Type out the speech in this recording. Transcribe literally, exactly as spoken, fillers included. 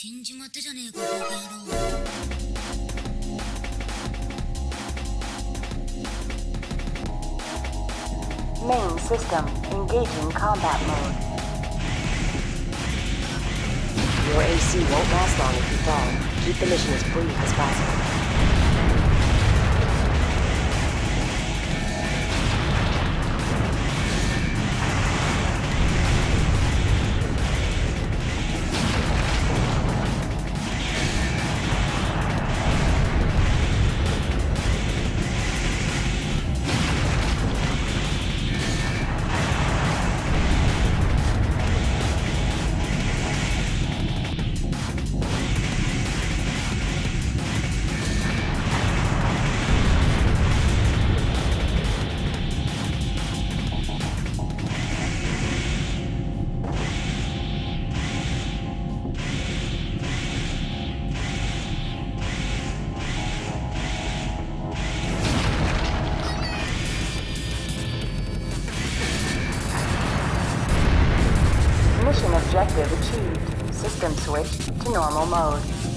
死んじまったじゃねえか、バカ野郎。 Main system engaging combat mode. Your A C won't last long if you fall. Keep the mission as brief as possible. Mission objective achieved. System switched to normal mode.